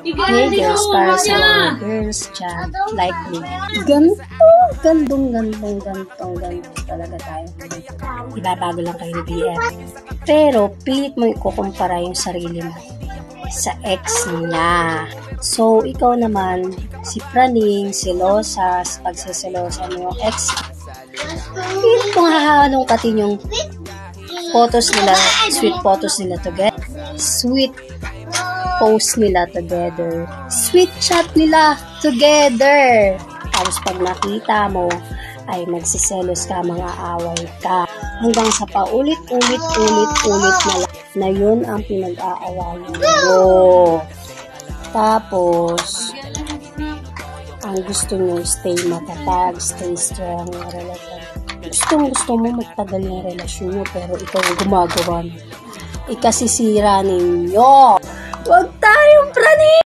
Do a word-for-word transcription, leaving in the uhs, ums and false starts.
Hey girls, para sa mga girls dyan, like me. Ganto, gandong, gandong, gantong, gantong talaga tayo. Ibabago lang kayo ni B F. Pero, pilit mo ikukumpara yung sarili mo sa ex niya. So, ikaw naman, si Praning, selosa, pagsiselosa mo yung ex, pilit mong hahalongkatin yung photos nila, sweet photos nila together. Sweet post nila together. Sweet chat nila together. Tapos pag nakita mo, ay magsiselos ka, mga away ka. Hanggang sa paulit-ulit-ulit-ulit na lang na yun ang pinag-aawayan mo. Tapos, ang gusto nyo, stay matatag, stay strong, relasyon. Gustong gusto mo magtagal yung relasyon nyo, pero ikaw ang gumagawa mo. Ikasisira ninyo. Huwag tayong Praning!